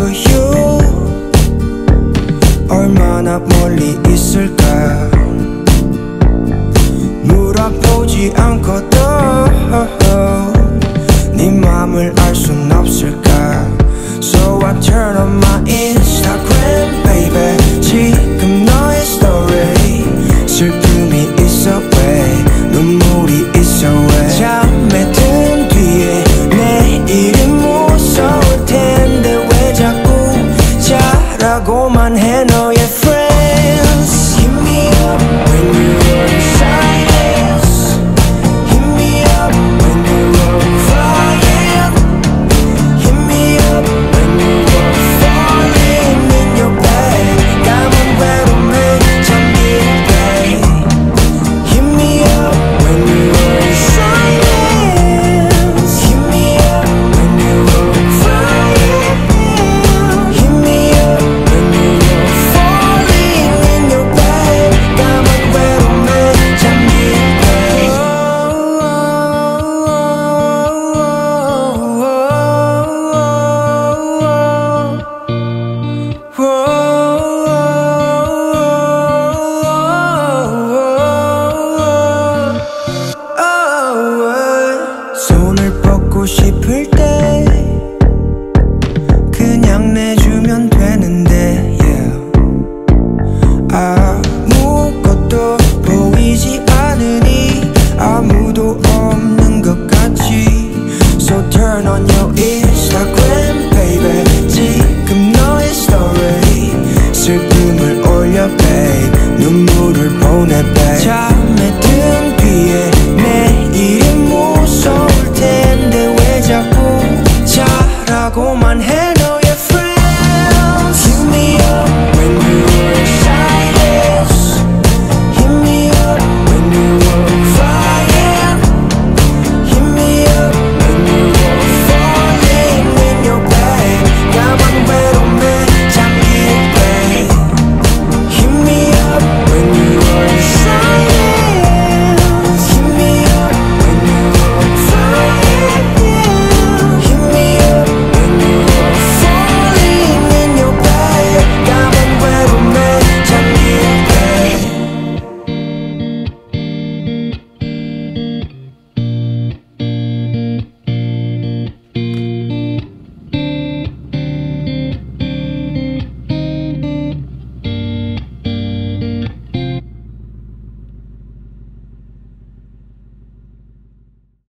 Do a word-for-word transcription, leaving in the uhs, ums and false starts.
over you. 얼마나 멀리 있을까. 물어보지 않고도 네 맘을 알 순 없을까. So I turn on my Instagram, baby. 지금 너의 story. 슬픔이 있어 왜, 눈물이 있어 왜. 잠에 든 뒤에 내일은 무서울 텐데 왜 자꾸 자라고만 해 너의 friends. Hit me up when you're in silence. Hit me up when you're crying. Hit me up when you're falling in your bed. 감은 외로움에 잠길 때. Hit me up when you're in silence. Hit me up when you're crying. Hit me up when you're falling in your bed. 감은 외로움에 잠길 때. 손을 뻗고 싶을 때 그냥 내주면 되는데 yeah. 아무것도 보이지 않으니 아무도 없는 것 같지. So turn on your ear.